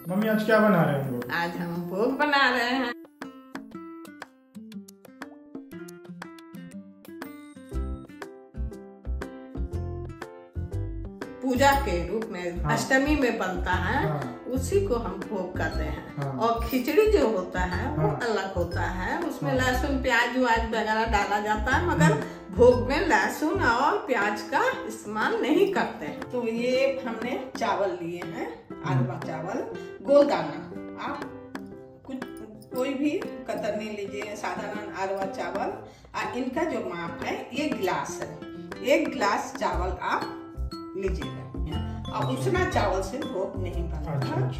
Mummy आज क्या बना रहे हैं हम लोग? आज हम भोग बना रहे हैं। पूजा के रूप में अष्टमी में बनता है, उसी को हम भोग करते हैं। और खिचड़ी जो होता है वो अलग होता है, उसमें लहसुन प्याज वगैरह डाला जाता है, मगर भोग में लहसुन और प्याज का इस्तेमाल नहीं करते हैं। तो ये हमने चावल लिए हैं, अरवा चावल, गोल दाना। आप कुछ कोई भी कतरनी लीजिए, साधारण अरवा चावल। और इनका जो माप है ये गिलास है, 1 गिलास चावल आप लीजिएगा। और उसना चावल से भोग नहीं बनता,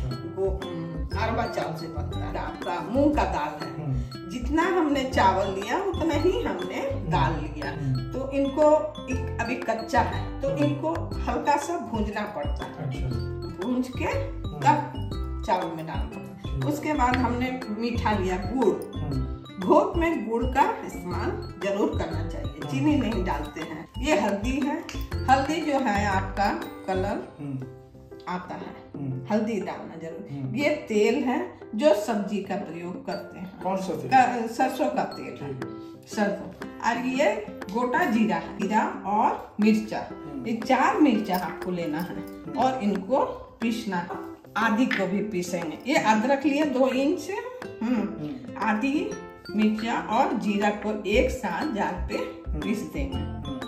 अरवा चावल से बनता है। आपका मूंग का दाल है, जितना हमने चावल लिया उतना ही हमने दाल लिया। तो इनको अभी कच्चा है तो इनको हल्का सा भूंजना पड़ता है, भूंज के तब चावल में डालना पड़ता है। उसके बाद हमने मीठा लिया, गुड़। भोग में गुड़ का इस्तेमाल जरूर करना चाहिए, चीनी नहीं डालते हैं। ये हल्दी है, हल्दी जो है आपका कलर आता है, हल्दी डालना जरूर। ये तेल है जो सब्जी का प्रयोग करते हैं। कौन सा तेल? सरसों का तेल है, सरसों। और ये गोटा जीरा है, जीरा और मिर्चा, ये 4 मिर्चा आपको लेना है और इनको पीसना है। आदि को भी पीसेंगे। ये अदरक लिए 2 इंच, आदि मिर्चा और जीरा को एक साथ जार पे पीस देंगे।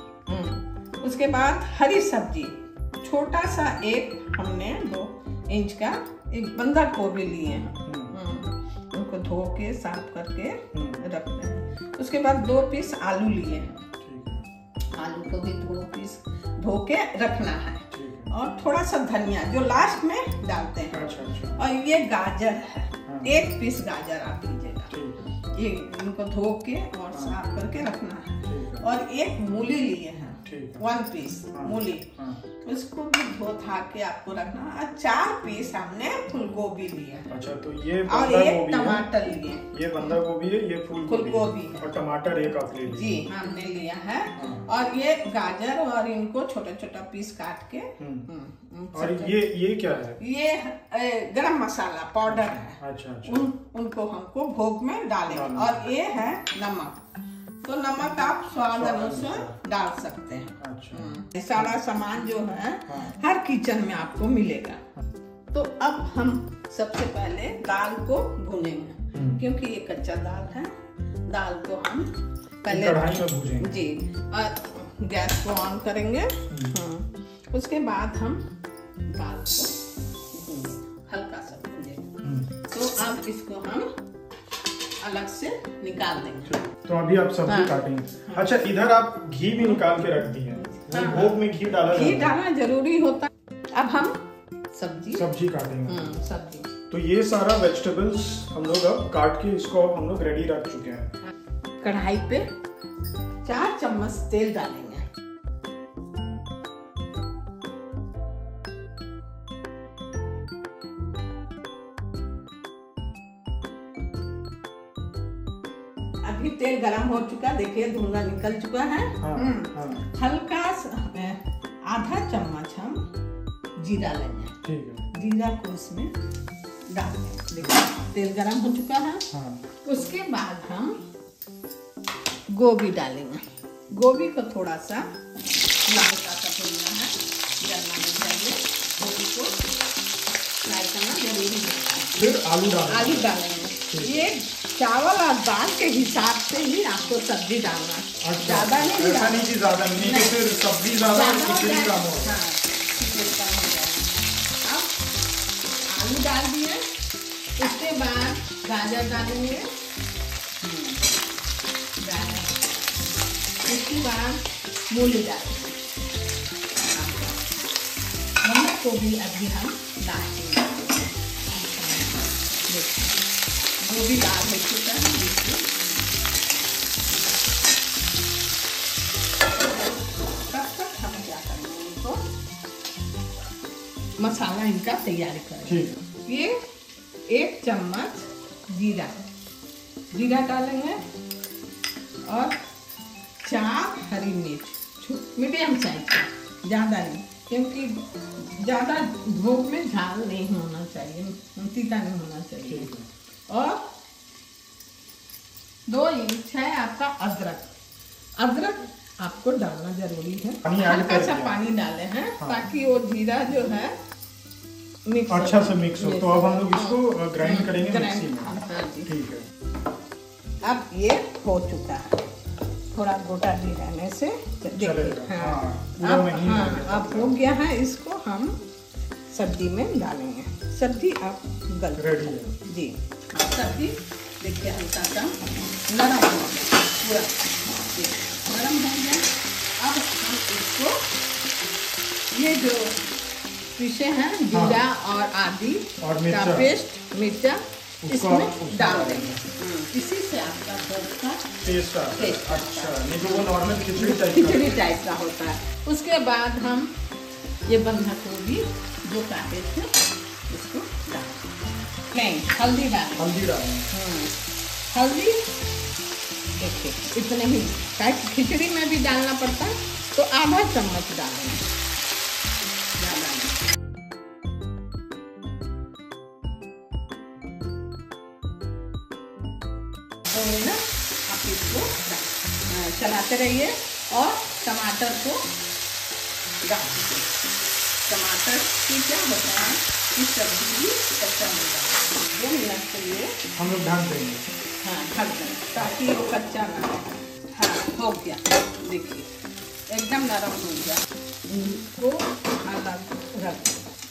उसके बाद हरी सब्जी, छोटा सा एक हमने 2 इंच का एक बंधा गोभी लिए हैं, उनको धो के साफ करके रखते हैं। उसके बाद 2 पीस आलू लिए हैं, आलू को भी 2 पीस धो के रखना है। और थोड़ा सा धनिया जो लास्ट में डालते हैं। और ये गाजर है, 1 पीस गाजर आप लीजिएगा, ये इनको धो के और साफ करके रखना है। और एक मूली लिए हैं, 1 पीस मूली, उसको भी धो था के आपको रखना। और 4 पीस हमने फूल गोभी लिए। अच्छा, तो ये और 1 टमाटर लिए, ये बंदा गोभी है, ये फूल गोभी है। और टमाटर 1 आप ले लीजिए। जी हमने लिया है। और ये गाजर, और इनको छोटा छोटा पीस काट के। और ये क्या है? ये गरम मसाला पाउडर है। अच्छा। उनको हमको भोग में डालेंगे। और ये है नमक, तो नमक आप स्वाद अनुसार डाल सकते हैं। अच्छा। सारा सामान जो है हर किचन में आपको मिलेगा। तो अब हम सबसे पहले दाल को भूनेंगे, क्योंकि ये कच्चा दाल है। दाल को हम पहले कढ़ाई में भूनेंगे। जी, और गैस को ऑन करेंगे। उसके बाद हम दाल को हल्का सा भूनेंगे। तो अब इसको हम अलग से निकाल देंगे। तो अभी आप सब्जी काटेंगे। अच्छा, इधर आप घी भी निकाल के रख दिए हैं। भोग में घी डालना जरूरी होता है। अब हम सब्जी काटेंगे। सब्जी, तो ये सारा वेजिटेबल्स हम लोग अब काट के इसको हम लोग रेडी रख चुके हैं। कढ़ाई पे 4 चम्मच तेल डालेंगे। अभी तेल गरम हो चुका, देखिए धुआं निकल चुका है। हल्का आधा चम्मच हम जीरा लेंगे। ठीक है। जीरा को इसमें डाल देंगे। देखिए तेल गरम हो चुका है। उसके बाद हम गोभी डालेंगे। गोभी को थोड़ा सा लाल सा भूनना है, जलना नहीं चाहिए। गोभी को फ्राई करना जरूरी है। फिर आलू डालेंगे। ये चावल और दाल के हिसाब से ही आपको सब्जी डालना है। ज्यादा नहीं, ऐसा नहीं कि ज्यादा नहीं, तो फिर सब्जी ज्यादा खिचड़ी कम हो। खिचड़ी कम हो जाएगी। अब आलू डाल दिए, उसके बाद गाजर डालेंगे, उसके बाद मूली डालेंगे। नमक को भी अभी हम डालेंगे। वो भी लाल हो चुका है। तब तक हम क्या करेंगे, इनको मसाला इनका तैयारी करेंगे। ये 1 चम्मच जीरा डालेंगे और 4 हरी मिर्च, मीडियम साइज का, ज्यादा नहीं, क्योंकि ज्यादा भोग में झाल नहीं होना चाहिए, तीता नहीं होना चाहिए। और 2 इंच है आपका अदरक। अदरक आपको डालना जरूरी है, हल्का सा पानी डाले हैं ताकि वो जीरा जो है मिक्स अच्छा से मिक्स हो। तो अब हम लोग इसको ग्राइंड करेंगे मिक्सी में। ठीक है। अब ये हो चुका है, थोड़ा गोटा भी रहने से देखिए। अब हो गया है। इसको हम सब्जी में डालेंगे। सब्जी आप गल रेडी है जी। सब्जी देखिए हल्का सा नरम हो गया, पूरा नरम हो गया। अब हम इसको ये जो पीसे हैं जीरा और आदि का पेस्ट, मिर्चा इसमें डाल देंगे। इसी से आपका भोग का टेस्ट अच्छा, नहीं तो वो नॉर्मल खिचड़ी टाइप का होता है। उसके बाद हम ये बंधा गोभी जो काटे थे इसको डालें। हल्दी डालें। हल्दी देखिए इतने ही, खिचड़ी में भी डालना पड़ता है तो आधा चम्मच डालेंगे। ना आप इसको चलाते रहिए और टमाटर को डाल दीजिए। टमाटर की क्या होता है कि सब्जी भी कच्चा नहीं जाता। 2 मिनट के लिए हम लोग ढक देंगे। हाँ ढक देंगे ताकि वो कच्चा ना रहे। हाँ हो गया, देखिए एकदम नरम हो गया। इसको अलग रख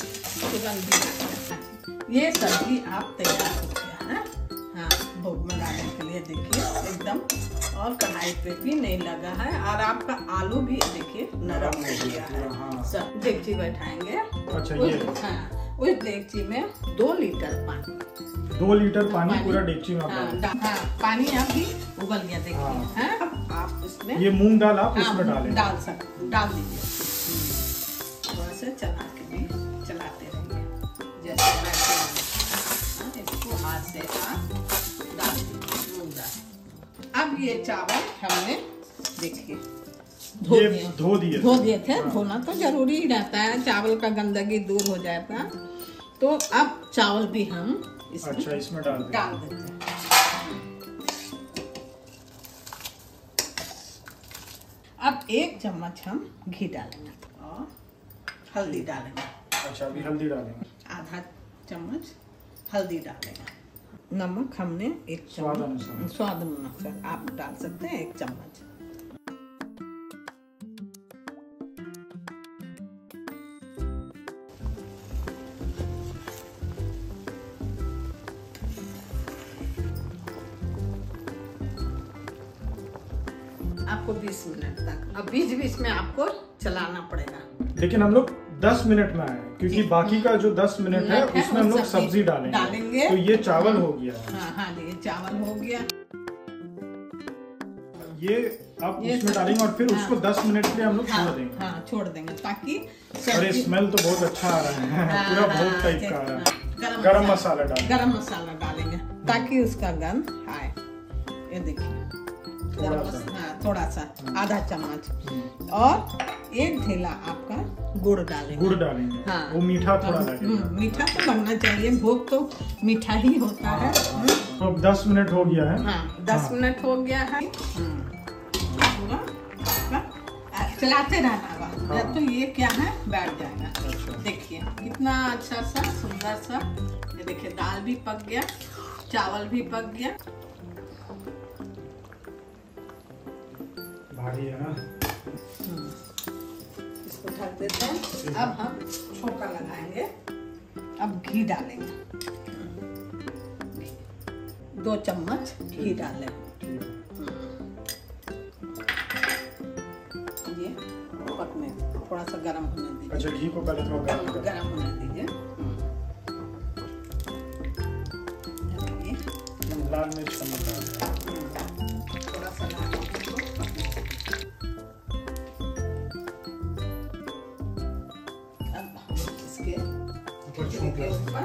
देंगे। ये सब्जी आप तैयार हो गया है। हाँ भोग में डालने के लिए देखिए एकदम, और कढ़ाई पे भी नहीं लगा है और आपका आलू भी देखिए नरम हो गया है। सब डेगची बैठाएंगे। अच्छा ये उस डेगची में 2 लीटर पानी। 2 लीटर पानी पूरा डेगची में पानी अभी उबल गया देखिए। अब आप इसमें ये मूंग दाल आप इसमें डालें, डाल दीजिए। थोड़ा सा चला के भी चलाते रहिए, जैसे इसको हाथ से डाल दीजिए मूंग दाल। अब ये चावल हमने देखिए धो दिए थे। धोना तो जरूरी ही रहता है, चावल का गंदगी दूर हो जाता। तो अब चावल भी हम इसमें डाल देते हैं। अब 1 चम्मच हम घी डालेंगे और हल्दी डालेंगे। अच्छा अभी हल्दी डालेंगे। आधा चम्मच हल्दी डालेंगे। नमक हमने 1 चम्मच, स्वाद अनुसार आप डाल सकते हैं 1 चम्मच। आपको 20 मिनट तक, अब बीच में आपको चलाना पड़ेगा। लेकिन हम लोग 10 मिनट में आए क्योंकि बाकी का जो 10 मिनट है उसमें हम लोग सब्जी डालेंगे। तो ये चावल हो गया। हाँ ये चावल हो गया। ये आप उसमें डालेंगे और फिर उसको 10 मिनट के लिए हम लोग छोड़ देंगे। हाँ छोड़ देंगे ताकि अरे स्मेल तो बहुत अच्छा आ रहा है, पूरा भोग टाइप का आ रहा है। गरम मसाला डालेंगे ताकि उसका गंध आए। ये देखिए थोड़ा सा आधा चम्मच और 1 ढेला आपका गुड़ डालेंगे। हाँ वो मीठा थोड़ा लगेगा। मीठा तो बनना चाहिए, भोग तो मीठा ही होता है। तो 10 मिनट हो गया है। हाँ 10 मिनट हो गया है। चलाते रहना तो ये क्या है बैठ जाएगा। देखिए कितना अच्छा सा सुंदर सा, ये देखिए दाल भी पक गया, चावल भी पक गया। भारी है ना। इसको ढक देते हैं। अब हम छोंका लगाएंगे। अब घी डालेंगे। 2 चम्मच घी डालें। ये पकने थोड़ा सा गर्म होने दीजिए। अच्छा घी को पहले थोड़ा गर्म होने दीजिए। लाल मिर्च थोड़ा सा लाल के ऊपर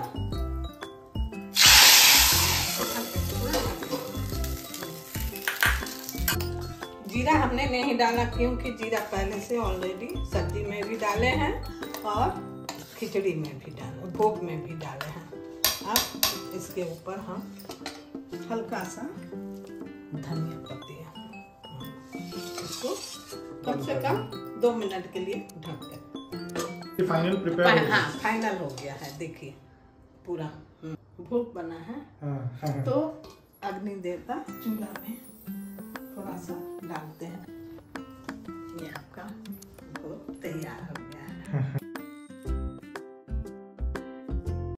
जीरा हमने नहीं डाला क्योंकि जीरा पहले से ऑलरेडी सब्जी में भी डाले हैं और खिचड़ी में भी डाले, भोग में भी डाले हैं। अब इसके ऊपर हम हल्का सा धनिया पत्तियाँ, इसको कम से कम 2 मिनट के लिए ढक कर। फाइनल प्रिपेयर, हाँ फाइनल हो गया है। देखिए पूरा भोग बना है। तो अग्नि देवता चूल्हा में थोड़ा सा डालते हैं